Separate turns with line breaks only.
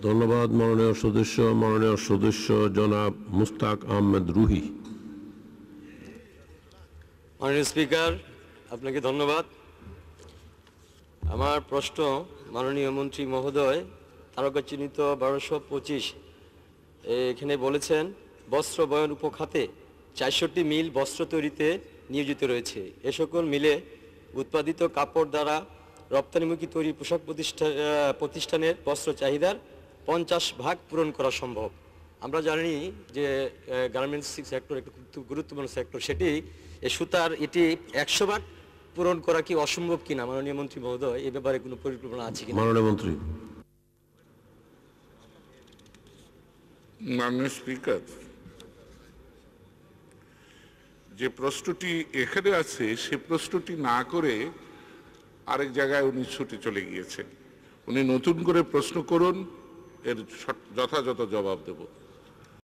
ধন্যবাদ মাননীয় সদস্য জনাব মুস্তাক আহমেদ রুহি।
মাননীয় স্পিকার, আপনাকে ধন্যবাদ। আমার প্রশ্ন মাননীয় মন্ত্রী মহোদয়, তারকা চিহ্নিত 1225 এখানে বলেছেন বস্ত্র বয়ন উপখাতে ৬৪টি মিল বস্ত্র তৈরিতে নিয়োজিত রয়েছে। এ সকল মিলে উৎপাদিত কাপড় দ্বারা রপ্তানিমুখী তৈরি পোশাক প্রতিষ্ঠানের বস্ত্র চাহিদার 50% পূরণ করা সম্ভব। আমরা জানি যে গার্মেন্টস সেক্টর একটি গুরুত্বপূর্ণ সেক্টর, সেটি সুতার এটি 100% পূরণ করা কি অসম্ভব কিনা মাননীয় মন্ত্রী মহোদয়, এ ব্যাপারে কোনো পরিকল্পনা আছে কিনা?
মাননীয় মন্ত্রী।
মাননীয় স্পিকার, যে প্রশ্নটি এখানে আছে সে প্রশ্নটি না করে আরেক জায়গায় উনি ছুটে চলে গিয়েছেন। উনি নতুন করে প্রশ্ন করুন, এর যথাযথ জবাব দেব।